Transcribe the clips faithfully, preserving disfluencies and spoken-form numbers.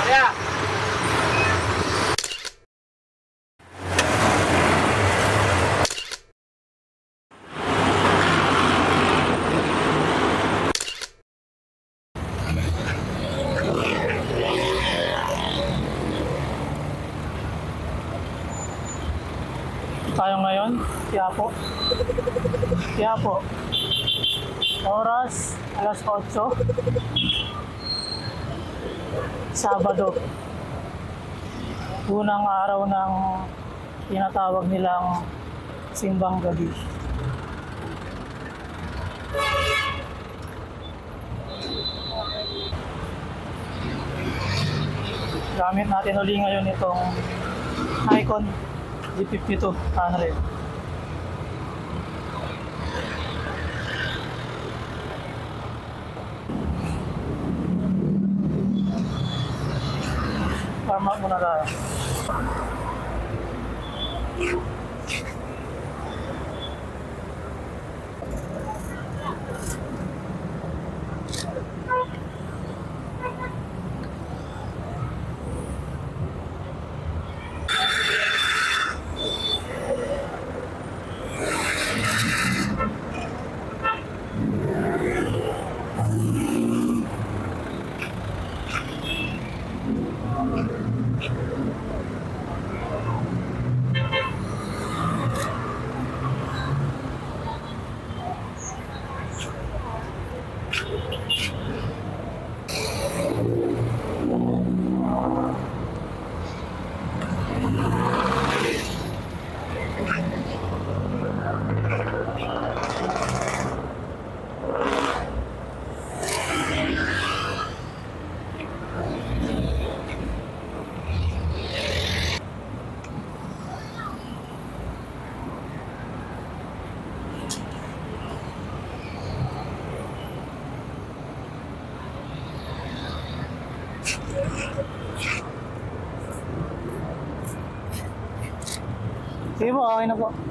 Yeah. Tayo ngayon, Quiapo. Quiapo. Oras, alas otso. Sabado. Unang araw ng tinatawag nilang simbang gabi. Gamit natin uli ngayon itong Nikon D fifty-two hundred. Warm up muna tayo. Sige po, okay na po.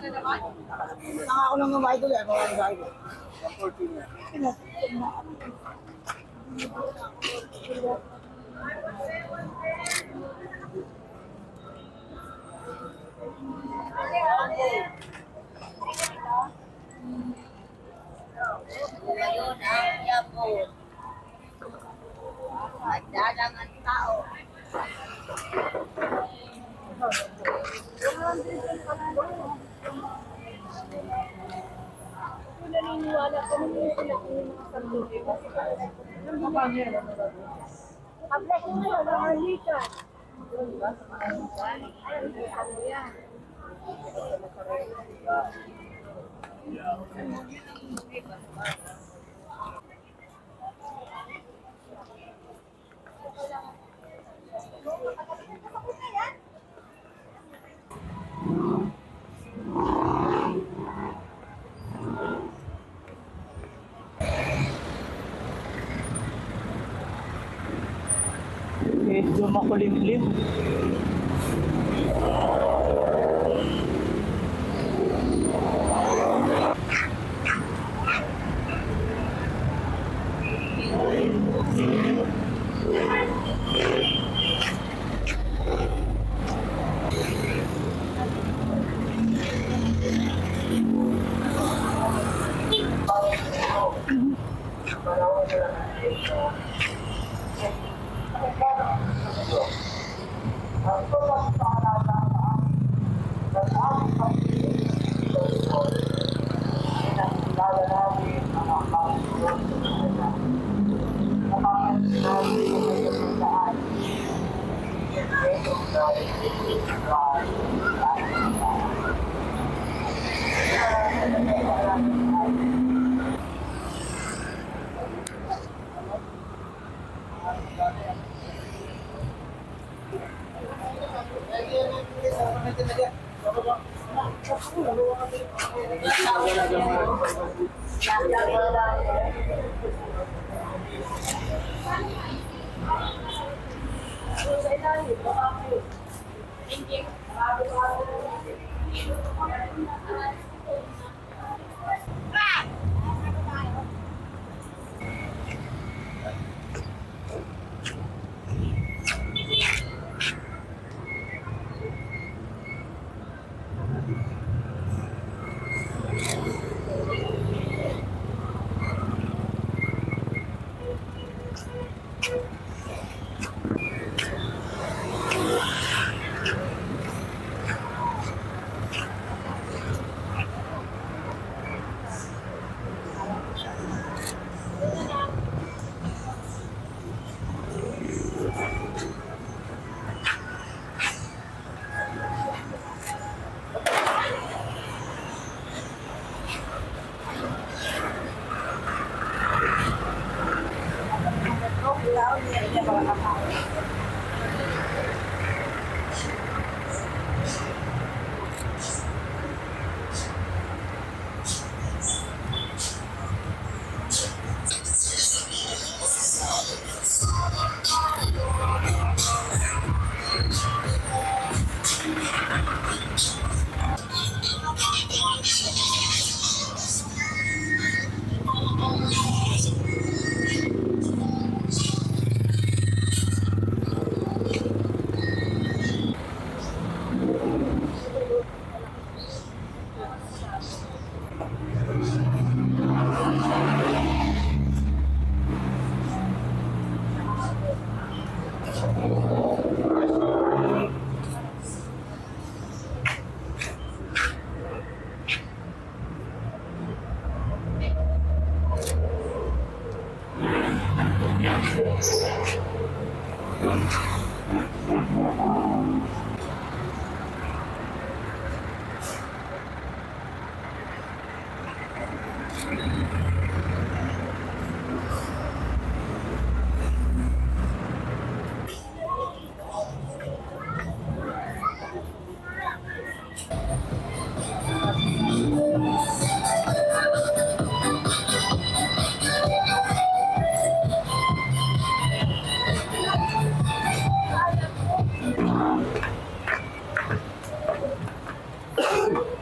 Nakako lang ng idol eh. Mga ng idol. Ngayon ang yabo. Dalang ang tao. Kung naniniwala ko nung yung sinabi ng mga sanduki, kasi Pag-bless mo na, mga lika. Medyo makulimlim.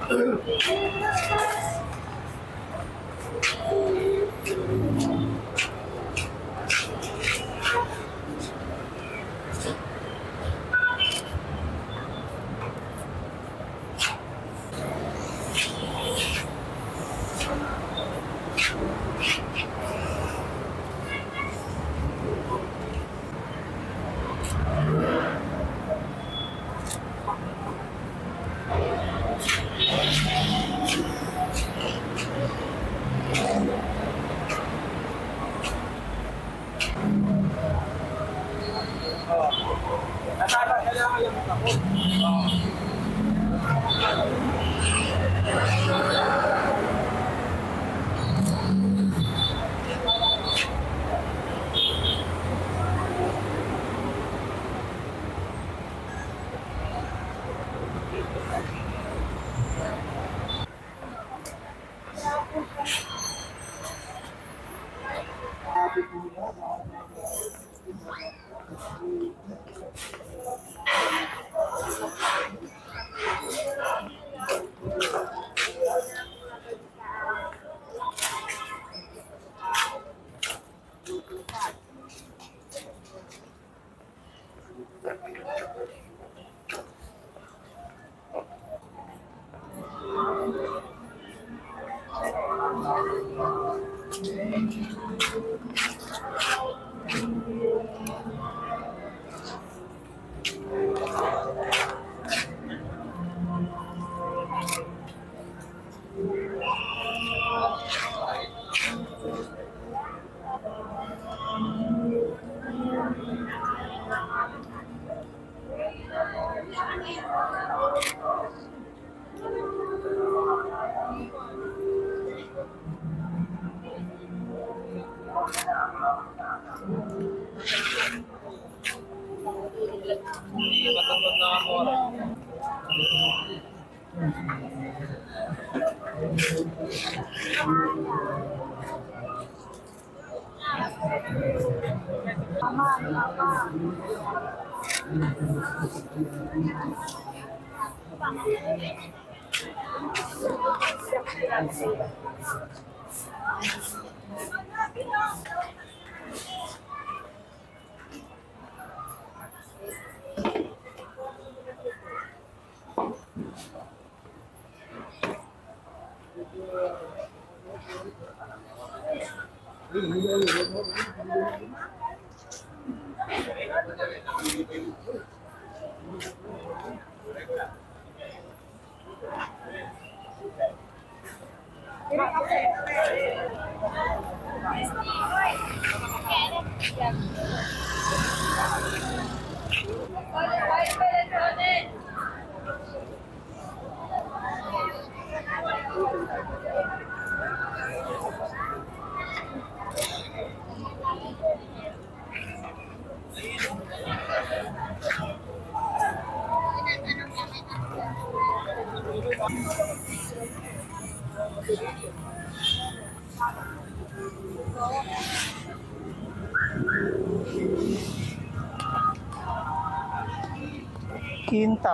Quinta.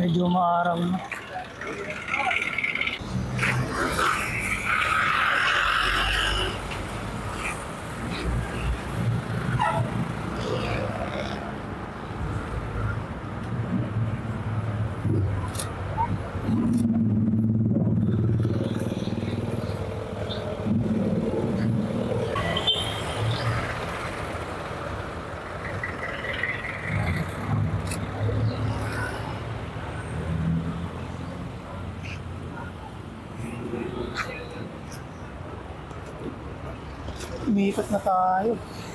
Medyo maaraw na. Umiikot na tayo.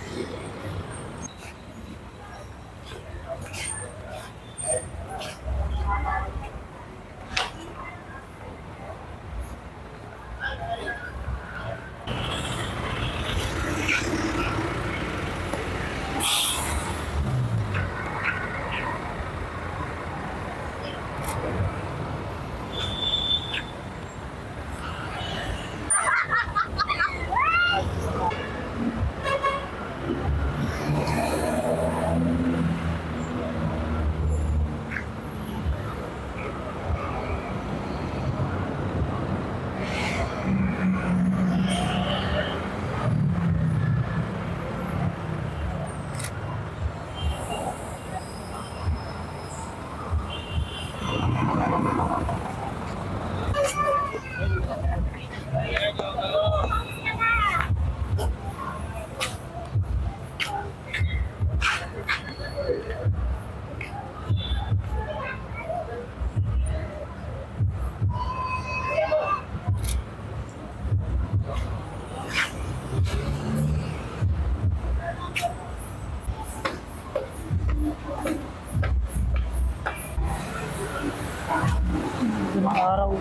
Limang araw.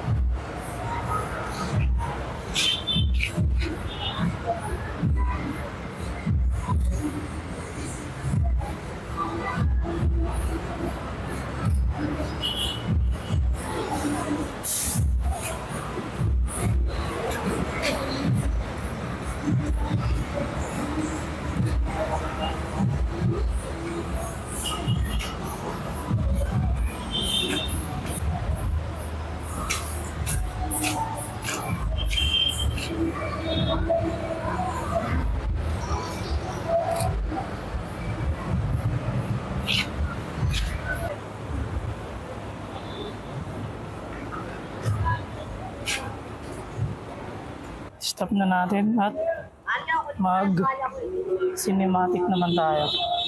Stop na natin at mag-cinematic naman tayo.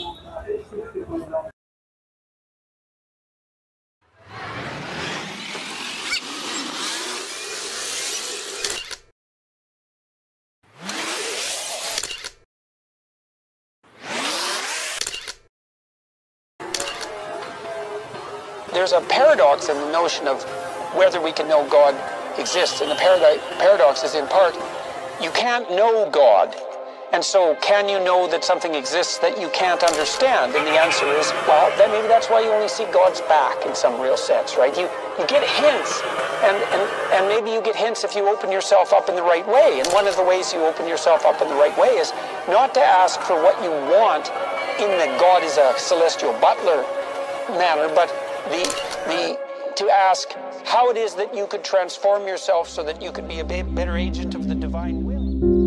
There's a paradox in the notion of whether we can know God exists. And the paradi- paradox is in part, you can't know God. And so can you know that something exists that you can't understand? And the answer is, well, then maybe that's why you only see God's back in some real sense, right? You you get hints, and, and, and maybe you get hints if you open yourself up in the right way. And one of the ways you open yourself up in the right way is not to ask for what you want in that God is a celestial butler manner, but the the to ask how it is that you could transform yourself so that you could be a better agent of the divine will.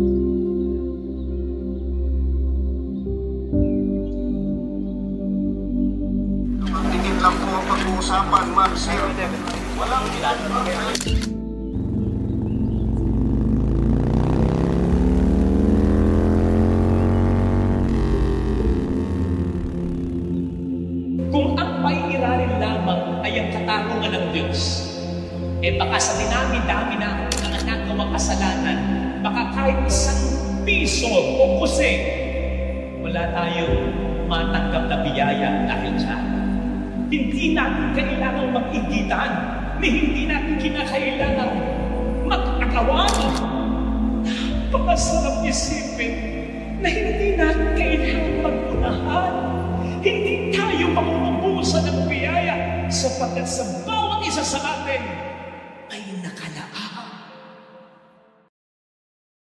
Tingin lang po ang pag-uusapan, ma'am, sir. Walang Kung ang paiirarin lamang ay ang katarungan ng Diyos, eh baka sa dinami-dami na ang nagawang kasalanan, baka kahit isang piso o kusing, wala tayong matanggap na biyaya dahil dyan. Hindi natin kailangang mag-igitan, ni hindi natin kinakailangang mag-akawan. Napakasarap isipin na hindi natin kailangang mag-unahan. Hindi tayo makukubusan ng biyaya sapagkat sa bawat isa sa atin ay nakalaan